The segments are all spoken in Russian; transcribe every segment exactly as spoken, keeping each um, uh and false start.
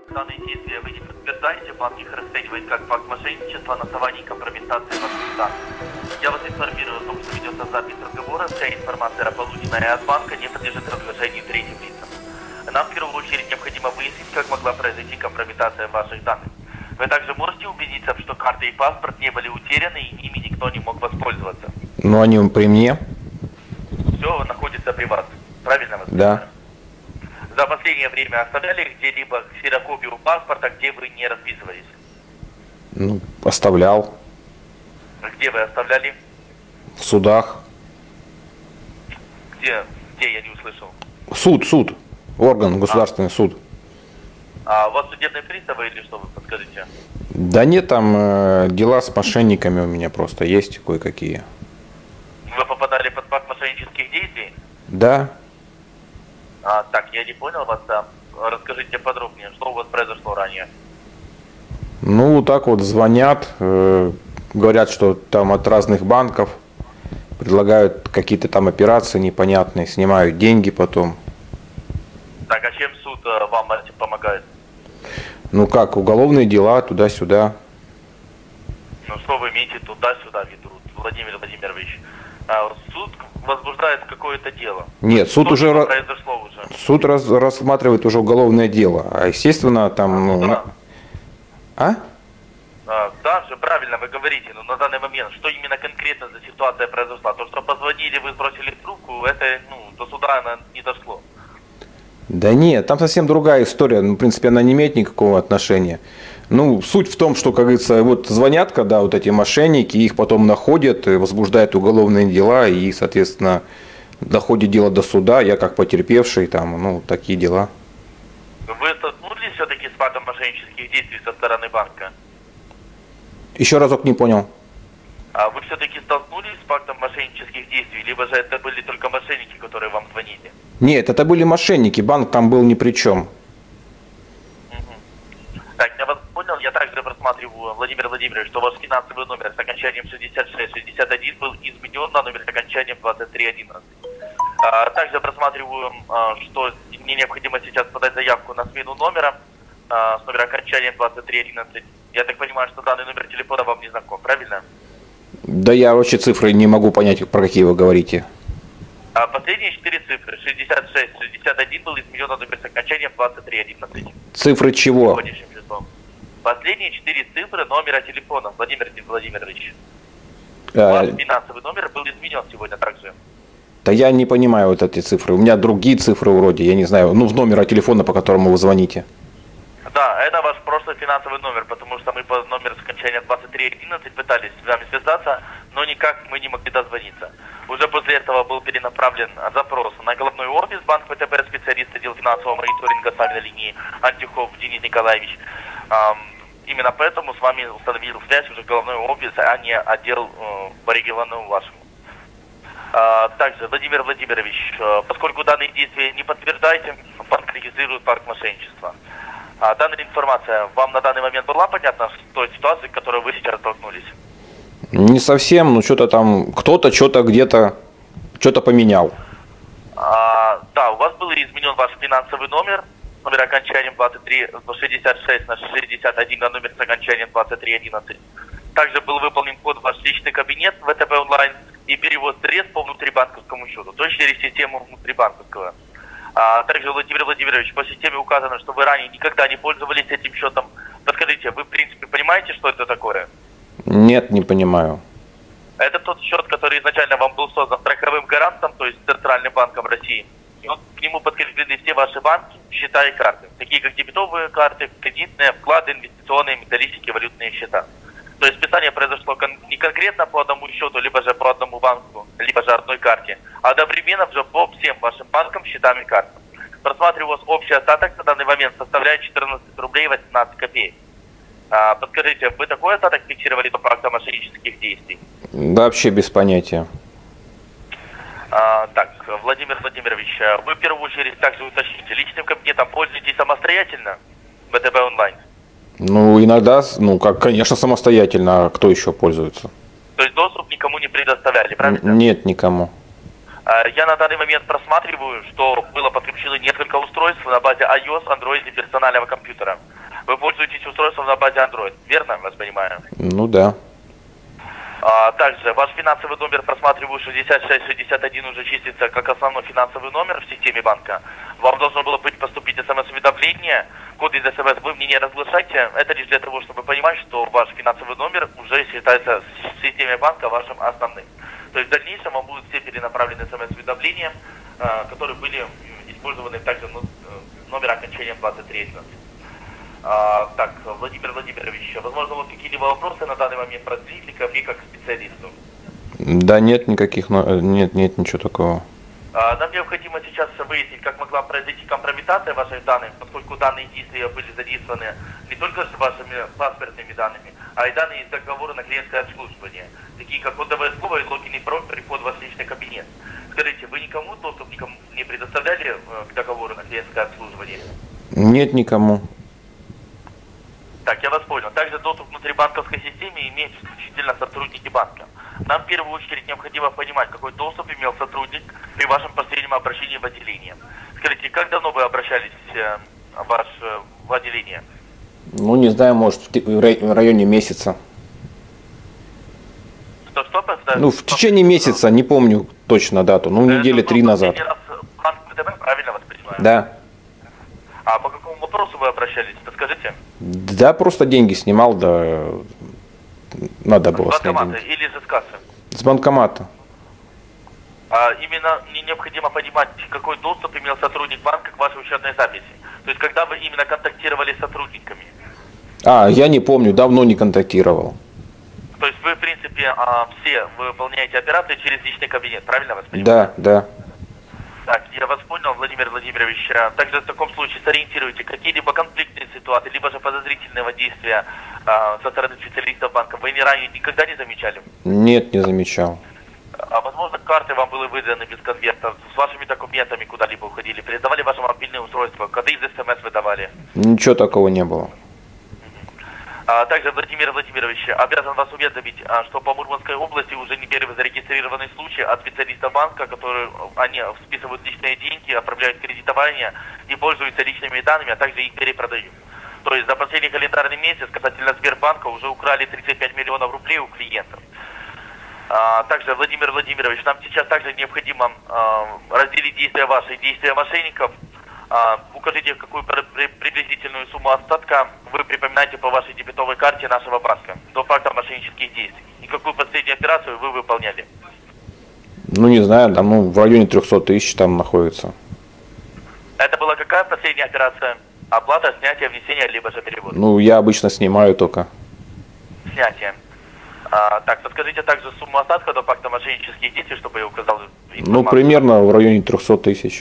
Данные действия вы не подтверждаете, банк их расценивает как факт мошенничества на основании компрометации ваших данных. Я вас информирую о том, что ведется запись разговора, вся информация, полученная от банка, не подлежит разглашению третьим лицам. Нам в первую очередь необходимо выяснить, как могла произойти компрометация ваших данных. Вы также можете убедиться, что карта и паспорт не были утеряны и ими никто не мог воспользоваться. Ну, они при мне. Все находится при вас. Правильно вас? Да. За последнее время оставляли где-либо ксерокопию паспорта, где вы не расписывались? Ну, оставлял. Где вы оставляли? В судах. Где? Где? Я не услышал. Суд, суд. Орган, государственный а. суд. А у вас судебные приставы или что, вы подскажите? Да нет, там э, дела с мошенниками у меня просто есть кое-какие. Вы попадали под факт мошеннических действий? Да. А, так, я не понял вас, да. Расскажите подробнее, что у вас произошло ранее? Ну, вот так вот звонят, э, говорят, что там от разных банков предлагают какие-то там операции непонятные, снимают деньги потом. Так, а чем суд э, вам помогает? Ну как, уголовные дела, туда-сюда. Ну что вы имеете туда-сюда ведут, Владимир Владимирович? А, суд возбуждает какое-то дело. Нет, суд что уже, произошло уже. Суд раз, рассматривает уже уголовное дело, а естественно там... А? Ну, да. на... а? А, да, же правильно вы говорите, но на данный момент, что именно конкретно за ситуация произошла? То, что позвонили, вы сбросили трубку, это, ну, до суда она не дошло. Да нет, там совсем другая история, ну, в принципе, она не имеет никакого отношения. Ну, суть в том, что, как говорится, вот звонят, когда вот эти мошенники, их потом находят, возбуждают уголовные дела, и, соответственно, доходит дело до суда, я как потерпевший, там, ну, такие дела. Вы столкнулись все-таки с фактом мошеннических действий со стороны банка? Еще разок не понял. А вы все-таки столкнулись с фактом мошеннических действий, либо же это были только мошенники, которые вам звонили? Нет, это были мошенники, банк там был ни при чем. Угу. Так, я вас понял, я также просматриваю, Владимир Владимирович, что ваш финансовый номер с окончанием шестьдесят шесть шестьдесят один был изменен на номер с окончанием двадцать три одиннадцать. А, также просматриваю, а, что мне необходимо сейчас подать заявку на смену номера а, с номера окончанием двадцать три одиннадцать. Я так понимаю, что данный номер телефона вам не знаком, правильно? Да я вообще цифры не могу понять, про какие вы говорите. А последние четыре цифры, шестьдесят шесть шестьдесят один, был изменен на номер с окончанием двадцать три одиннадцать. Цифры чего? Последние четыре цифры номера телефона, Владимир Владимирович. А... Ваш финансовый номер был изменен сегодня также. Да я не понимаю вот эти цифры. У меня другие цифры вроде, я не знаю, ну, в номера телефона, по которому вы звоните. Да, это ваш прошлый финансовый номер, потому что мы по номеру с окончанием двадцать три одиннадцать пытались с вами связаться, но никак мы не могли дозвониться. Уже после этого был перенаправлен запрос на головной офис Банк ВТБ, специалист отдел финансового мониторинга с вами на линии Антюхов Денис Николаевич. Именно поэтому с вами установил связь уже головной офис, а не отдел по региону вашему. Также, Владимир Владимирович, поскольку данные действия не подтверждаете, банк регистрирует факт мошенничества. А данная информация вам на данный момент была понятна в той ситуации, в которой вы сейчас столкнулись? Не совсем, ну что-то там, кто-то что-то где-то, что-то поменял. А, да, у вас был изменен ваш финансовый номер, номер окончанием двадцать три шестьдесят шесть на шестьдесят один, на номер с окончанием двадцать три одиннадцать. Также был выполнен код в ваш личный кабинет ВТБ онлайн и перевод средств по внутрибанковскому счету, то есть через систему внутрибанковского. А также, Владимир Владимирович, по системе указано, что вы ранее никогда не пользовались этим счетом. Подскажите, вы в принципе понимаете, что это такое? Нет, не понимаю. Это тот счет, который изначально вам был создан страховым гарантом, то есть Центральным банком России. И вот к нему подкреплены все ваши банки, счета и карты, такие как дебетовые карты, кредитные, вклады, инвестиционные, металлические, валютные счета. То есть списание произошло кон- не конкретно по одному счету, либо же по одному банку, либо же одной карте, а одновременно уже по всем вашим банкам, счетам и картам. Просматриваю, у вас общий остаток на данный момент составляет четырнадцать рублей восемнадцать копеек. А, подскажите, вы такой остаток фиксировали до факта мошеннических действий? Да, вообще без понятия. А, так, Владимир Владимирович, вы в первую очередь также уточните, личным кабинетом пользуетесь самостоятельно ВТБ онлайн? Ну, иногда, ну, как, конечно, самостоятельно, а кто еще пользуется? То есть доступ никому не предоставляли, правильно? Нет, никому. Я на данный момент просматриваю, что было подключено несколько устройств на базе iOS, Android и персонального компьютера. Вы пользуетесь устройством на базе Android, верно, я вас понимаю? Ну да. А, также ваш финансовый номер, просматриваю, шестьдесят шесть шестьдесят один, уже числится как основной финансовый номер в системе банка. Вам должно было быть поступить смс-уведомление, код из смс вы мне не разглашайте. Это лишь для того, чтобы понимать, что ваш финансовый номер уже считается в системе банка вашим основным. То есть в дальнейшем вам будут все перенаправлены смс-уведомления, которые были использованы также номер окончания двадцать три одиннадцать. А, так, Владимир Владимирович, возможно, у вас какие-либо вопросы на данный момент продвигли ко мне как специалисту? Да нет никаких, нет, нет ничего такого. А, нам необходимо сейчас выяснить, как могла произойти компрометация ваших данных, поскольку данные действия были задействованы не только с вашими паспортными данными, а и данные из договора на клиентское обслуживание, такие как кодовое слово и логин и пароль при входе в ваш личный кабинет. Скажите, вы никому доступ никому не предоставляли к договору на клиентское обслуживание? Нет никому. Так, я вас понял. Также доступ к внутрибанковской системе имеют исключительно сотрудники банка. Нам в первую очередь необходимо понимать, какой доступ имел сотрудник при вашем последнем обращении в отделение. Скажите, как давно вы обращались э, ваш, э, в отделение? Ну, не знаю, может, в районе месяца. Что, что, ну, в течение месяца, не помню точно дату, ну, недели три назад. Раз банк ВТБ, правильно вас понимаю? Да. А по какому вопросу вы обращались, подскажите? Да, просто деньги снимал, да, надо было снять деньги. С банкомата или же с кассы? С банкомата. А именно мне необходимо понимать, какой доступ имел сотрудник банка к вашей учетной записи. То есть, когда вы именно контактировали с сотрудниками? А, я не помню, давно не контактировал. То есть, вы, в принципе, все выполняете операции через личный кабинет, правильно вас понимаю? Да, да. Так, я вас понял, Владимир Владимирович. Также в таком случае сориентируйте какие-либо конфликтные ситуации, либо же подозрительного действия а, со стороны специалистов банка. Вы не ранее никогда не замечали? Нет, не замечал. А возможно, карты вам были выданы без конвертов, с вашими документами куда-либо уходили, передавали ваше мобильное устройство, коды из СМС выдавали? Ничего такого не было. А также, Владимир Владимирович, обязан вас уведомить, что по Мурманской области уже не первый зарегистрированный случай от специалистов банка, которые они списывают личные деньги, отправляют кредитование и пользуются личными данными, а также их перепродают. То есть за последний календарный месяц касательно Сбербанка уже украли тридцать пять миллионов рублей у клиентов. А, также, Владимир Владимирович, нам сейчас также необходимо а, разделить действия ваши и действия мошенников. А, укажите, какую приблизительную сумму остатка вы припоминаете по вашей дебетовой карте нашего банка до факта мошеннических действий. И какую последнюю операцию вы выполняли? Ну, не знаю, там, ну, в районе трехсот тысяч там находится. Это была какая последняя операция? Оплата, снятие, внесение, либо же перевод? Ну, я обычно снимаю только. Снятие. А, так, подскажите также сумму остатка до факта мошеннических действий, чтобы я указал информацию. Ну, примерно в районе трехсот тысяч.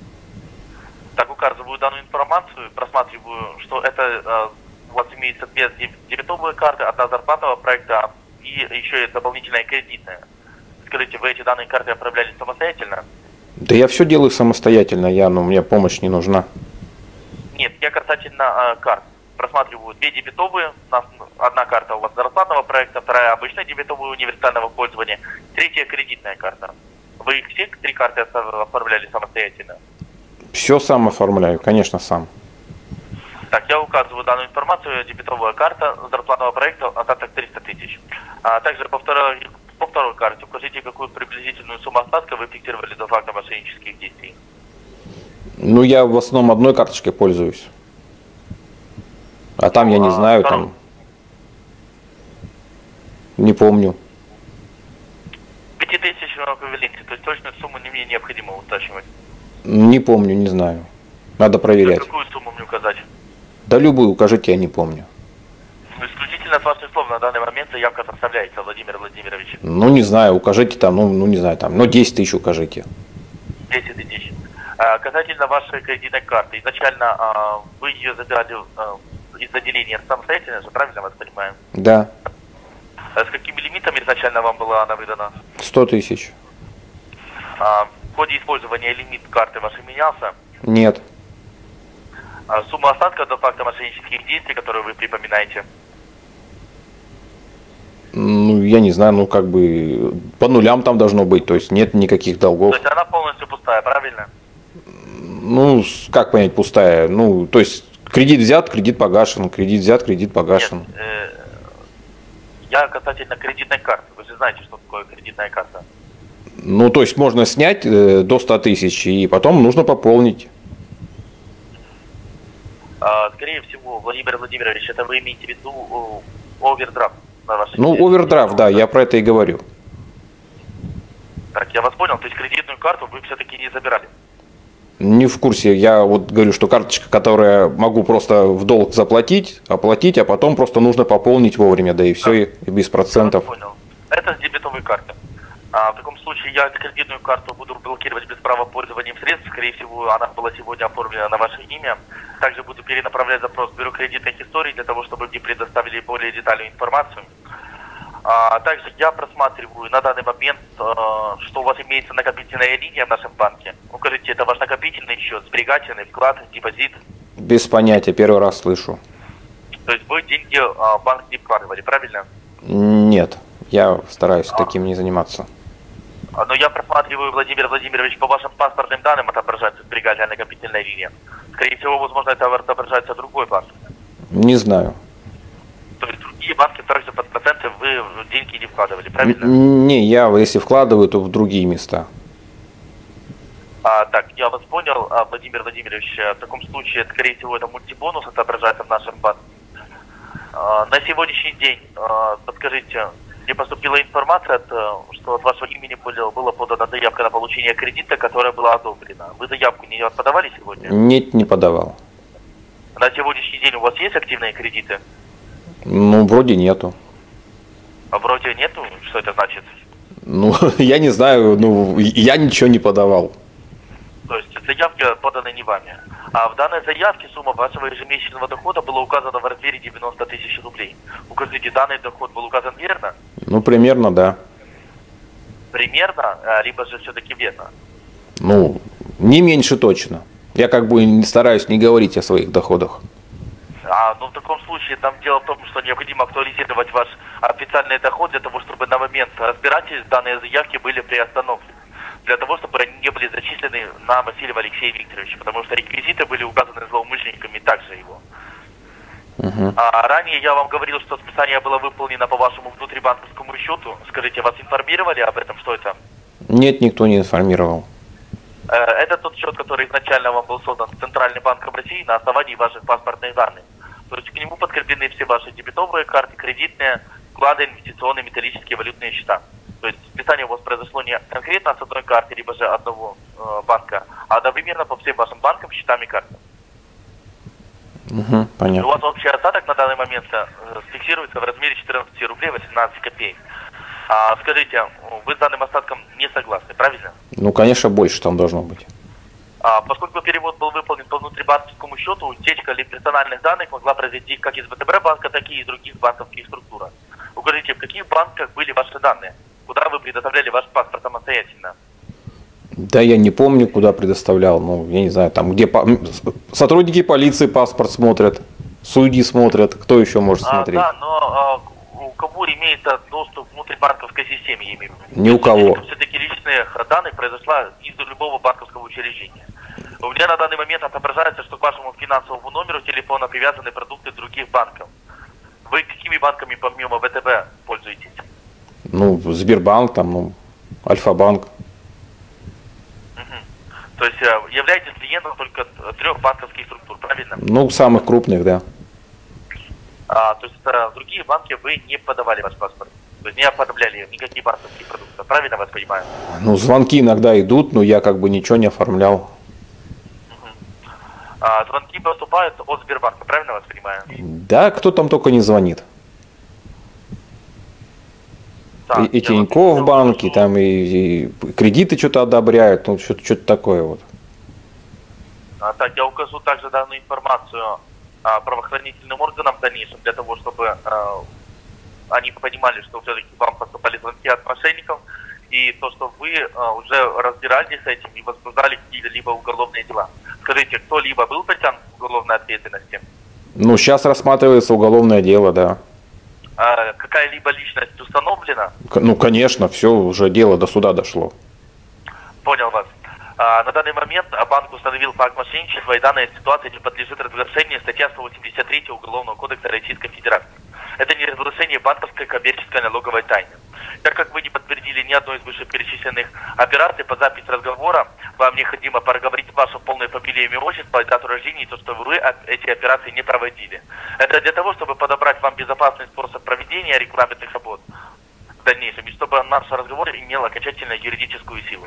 Так, указываю данную информацию, просматриваю, что это э, у вас имеется две дебетовые карты, одна зарплатного проекта и еще и дополнительная кредитная. Скажите, вы эти данные карты отправляли самостоятельно? Да я все делаю самостоятельно, я, ну, мне помощь не нужна. Нет, я касательно э, карт. Просматриваю две дебетовые, одна карта у вас зарплатного проекта, вторая обычная дебетовая универсального пользования, третья кредитная карта. Вы их все три карты оформляли самостоятельно? Все сам оформляю, конечно, сам. Так, я указываю данную информацию, дебетовая карта зарплатного проекта, остаток триста тысяч. А также по второй, по второй карте укажите, какую приблизительную сумму остатка вы фиксировали до факта мошеннических действий. Ну, я в основном одной карточкой пользуюсь. А там я не а, знаю, второй. Там... Не помню. пяти тысяч эквиваленте, то есть точную сумму не мне необходимо утачивать. Не помню, не знаю. Надо проверять. А какую сумму мне указать? Да любую укажите, я не помню. Ну, исключительно с ваших слов на данный момент заявка составляется, Владимир Владимирович. Ну, не знаю, укажите там, ну, ну не знаю, там, ну, десять тысяч укажите. десять тысяч. А, касательно вашей кредитной карты, изначально а, вы ее забирали а, из отделения самостоятельно, же, правильно вас понимаю? Да. А с какими лимитами изначально вам была она выдана? сто тысяч. А, в ходе использования лимит карты вашей менялся? Нет. А сумма остатка до факта мошеннических действий, которые вы припоминаете? Ну, я не знаю, ну, как бы по нулям там должно быть, то есть нет никаких долгов. То есть она полностью пустая, правильно? Ну, как понять пустая? Ну, то есть Кредит взят, кредит погашен, кредит взят, кредит погашен. Нет, э, я касательно кредитной карты. Вы же знаете, что такое кредитная карта. Ну, то есть можно снять э, до ста тысяч, и потом нужно пополнить. А, скорее всего, Владимир Владимирович, это вы имеете в виду овердрафт на вашей Ну, кредитной овердрафт, да, я про это и говорю. Так, я вас понял. То есть кредитную карту вы все-таки не забирали? Не в курсе. Я вот говорю, что карточка, которая могу просто в долг заплатить, оплатить, а потом просто нужно пополнить вовремя, да и все, и, и без процентов. Я понял. Это с дебетовой карты. А, в таком случае я кредитную карту буду блокировать без права пользования средств. Скорее всего, она была сегодня оформлена на ваше имя. Также буду перенаправлять запрос в бюро кредитных историй для того, чтобы мне предоставили более детальную информацию. А также я просматриваю на данный момент, а, что у вас имеется накопительная линия в нашем банке. Укажите, это ваш накопительный счет, сберегательный, вклад, депозит? Без понятия, первый раз слышу. То есть вы деньги а, в банк не вкладывали, правильно? Нет, я стараюсь а. таким не заниматься. А, но я просматриваю, Владимир Владимирович, по вашим паспортным данным отображается сберегательная накопительная линия. Скорее всего, возможно, это отображается другой банк. Не знаю. То есть другие банки также под проценты вы деньги не вкладывали, правильно? Не, я если вкладываю, то в другие места. А, так, я вас понял, а, Владимир Владимирович, в таком случае, скорее всего, это мультибонус отображается в нашем банке. А, на сегодняшний день, а, подскажите, мне поступила информация, что от вашего имени была подана заявка на получение кредита, которая была одобрена. Вы заявку не подавали сегодня? Нет, не подавал. На сегодняшний день у вас есть активные кредиты? Ну, вроде нету. А вроде нету? Что это значит? Ну, я не знаю, ну, я ничего не подавал. То есть заявки поданы не вами. А в данной заявке сумма вашего ежемесячного дохода была указана в размере девяносто тысяч рублей. Укажите, данный доход был указан верно? Ну, примерно, да. Примерно, либо же все-таки верно? Ну, не меньше точно. Я как бы не стараюсь не говорить о своих доходах. А, ну, в таком случае, там дело в том, что необходимо актуализировать ваш официальный доход для того, чтобы на момент разбирательств данные заявки были приостановлены. Для того, чтобы они не были зачислены на Васильева Алексея Викторовича, потому что реквизиты были указаны злоумышленниками также его. Угу. А ранее я вам говорил, что списание было выполнено по вашему внутрибанковскому счету. Скажите, вас информировали об этом? Что это? Нет, никто не информировал. Это тот счет, который изначально вам был создан Центральным банком России на основании ваших паспортных данных. То есть к нему подкреплены все ваши дебетовые карты, кредитные, вклады, инвестиционные, металлические, валютные счета. То есть списание у вас произошло не конкретно с одной карты, либо же одного э, банка, а одновременно по всем вашим банкам, счетам и картам. Угу, понятно. У вас общий остаток на данный момент э, фиксируется в размере четырнадцать рублей восемнадцать копеек. А, скажите, вы с данным остатком не согласны, правильно? Ну, конечно, больше там должно быть. А, поскольку перевод был выполнен по внутрибанковскому счету, утечка ли персональных данных могла произойти как из ВТБ банка, так и из других банковских структур. Укажите, в каких банках были ваши данные? Куда вы предоставляли ваш паспорт самостоятельно? Да, я не помню, куда предоставлял. Ну, я не знаю, там, где по... сотрудники полиции паспорт смотрят, судьи смотрят, кто еще может смотреть? А, да, но а, у кого имеется доступ к внутрибанковской системе, я имею в виду? Ни у кого. Все-таки личных данных произошла из любого банковского учреждения. У меня на данный момент отображается, что к вашему финансовому номеру телефона привязаны продукты других банков. Вы какими банками помимо ВТБ пользуетесь? Ну, Сбербанк, там, ну, Альфа-банк. Угу. То есть являетесь клиентом только трех банковских структур, правильно? Ну, самых крупных, да. А, то есть а, другие банки вы не подавали ваш паспорт? То есть не оформляли никакие банковские продукты, правильно вас понимаю? Ну, звонки иногда идут, но я как бы ничего не оформлял. Угу. А, звонки поступают от Сбербанка, правильно вас понимаю? Да, кто там только не звонит. Да, и и Тинькофф в банке, что... там и, и кредиты что-то одобряют, ну что-то что-то такое вот. А, так, я укажу также данную информацию а, правоохранительным органам в дальнейшем, для того, чтобы а, они понимали, что все-таки вам поступали звонки от мошенников, и то, что вы а, уже разбирались с этим и возбуждали какие-либо уголовные дела. Скажите, кто-либо был притянут к уголовной ответственности? Ну, сейчас рассматривается уголовное дело, да. А какая-либо личность установлена? Ну, конечно, все, уже дело до суда дошло. Понял вас. А, на данный момент банк установил факт мошенничества, и данная ситуация не подлежит разглашению, статья сто восемьдесят три Уголовного кодекса Российской Федерации. Это не разглашение банковской коммерческой налоговой тайны. Так как вы не подтвердили ни одной из вышеперечисленных операций, по записи разговора вам необходимо проговорить вашу полную фамилию, имя, отчество, дату рождения и то, что вы эти операции не проводили. Это для того, чтобы подобрать вам безопасный способ проведения регламентных работ в дальнейшем, и чтобы наш разговор имел окончательно юридическую силу.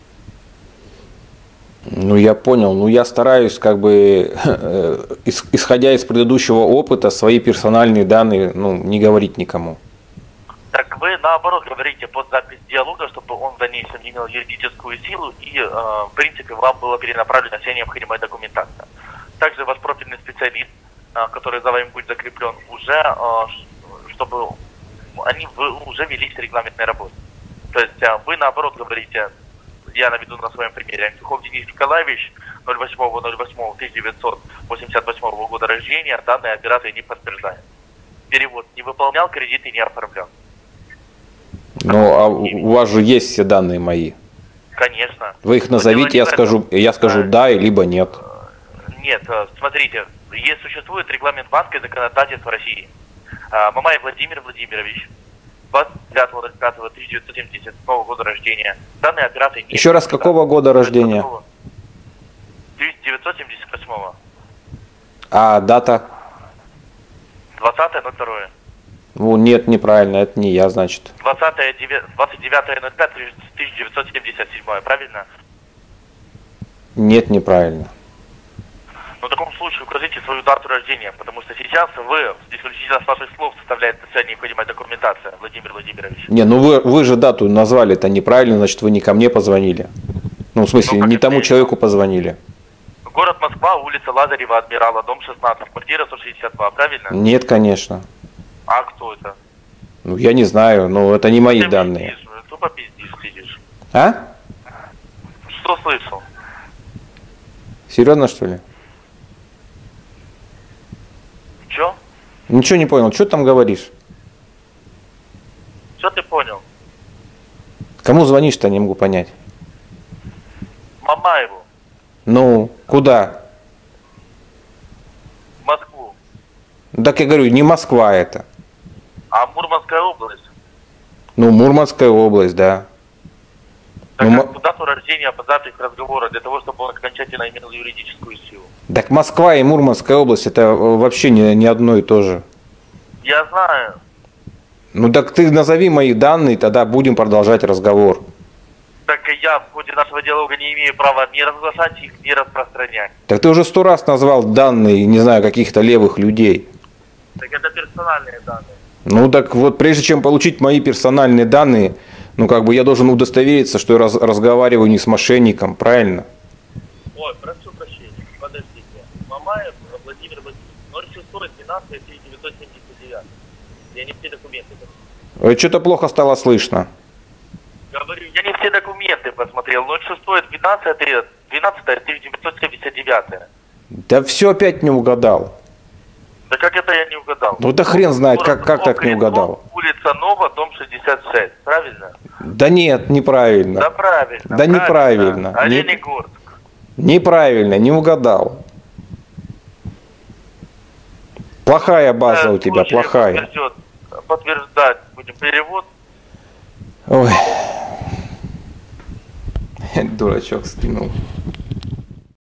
Ну, я понял. Ну, я стараюсь, как бы, исходя из предыдущего опыта, свои персональные данные, ну, не говорить никому. Так вы, наоборот, говорите под запись диалога, чтобы он в дальнейшем имел юридическую силу и, э, в принципе, вам было перенаправлена вся необходимая документация. Также ваш профильный специалист, э, который за вами будет закреплен, уже, э, чтобы они вы уже велись регламентной работы. То есть э, вы, наоборот, говорите... Я наведу на своем примере. Антюхов Денис Николаевич, ноль восьмого ноль восьмого тысяча девятьсот восемьдесят восьмого года рождения, данные операции не подтверждают. Перевод не выполнял, кредиты не оформлял. Ну, а у вас же есть все данные мои. Конечно. Вы их назовите, я скажу, я скажу да, либо нет. Нет, смотрите, есть существует регламент банка и законодательства России. Мамаев Владимир Владимирович, двадцать девятого ноль пятого тысяча девятьсот семьдесят седьмого года рождения. Данные операции не... Еще раз, какого года рождения? тысяча девятьсот семьдесят восьмого. А дата? двадцатое ноль второе. Ну, нет, неправильно, это не я, значит. двадцать девятое ноль пятое тысяча девятьсот семьдесят седьмое, правильно? Нет, неправильно. Но в таком случае укажите свою дату рождения, потому что сейчас вы, исключительно с ваших слов, составляет вся необходимая документация, Владимир Владимирович. Не, ну вы, вы же дату назвали это неправильно, значит, вы не ко мне позвонили. Ну, в смысле, ну, не тому человеку позвонили. Город Москва, улица Лазарева, Адмирала, дом шестнадцать, квартира сто шестьдесят два, правильно? Нет, конечно. А кто это? Ну, я не знаю, но это не мои Ты данные. Пиздишь, тупо пиздишь, сидишь. А? Что слышал? Серьезно, что ли? Че? Ничего не понял, что ты там говоришь? Что ты понял? Кому звонишь-то, не могу понять. Мамаеву. Ну, куда? В Москву. Так я говорю, не Москва это. А Мурманская область? Ну, Мурманская область, да. Так ну, как дату рождения по дате их разговора, для того, чтобы он окончательно имел юридическую силу. Так Москва и Мурманская область это вообще не, не одно и то же. Я знаю. Ну так ты назови мои данные, тогда будем продолжать разговор. Так и я в ходе нашего диалога не имею права ни разглашать их, ни распространять. Так ты уже сто раз назвал данные, не знаю, каких-то левых людей. Так это персональные данные. Ну так вот, прежде чем получить мои персональные данные, ну как бы я должен удостовериться, что я раз, разговариваю не с мошенником, правильно? Ой, прошу прощения, подождите. Мамаев Владимир Владимирович, ноль шестое двенадцатое тысяча девятьсот семьдесят девятое. Я не все документы посмотрел. Что-то плохо стало слышно. Говорю, я не все документы посмотрел. ноль шестое двенадцатое тысяча девятьсот семьдесят девятое. Да все опять не угадал. Да как это я не угадал? Ну да хрен знает, как, как так не угадал. Улица Нова, дом шестьдесят шесть, правильно? Да нет, неправильно. Да правильно. Да правильно. неправильно. Оленегорск. Неправильно, не угадал. Плохая база Да, у тебя, плохая. Подтверждет, подтверждать будем перевод. Ой. Дурачок скинул.